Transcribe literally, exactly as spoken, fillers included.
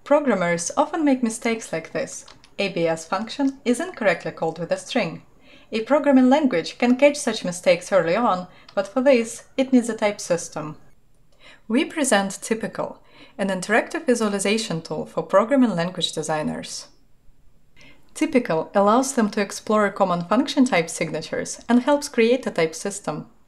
Programmers often make mistakes like this. A B S function is incorrectly called with a string. A programming language can catch such mistakes early on, but for this, it needs a type system. We present TYPEical, an interactive visualization tool for programming language designers. TYPEical allows them to explore common function type signatures and helps create a type system.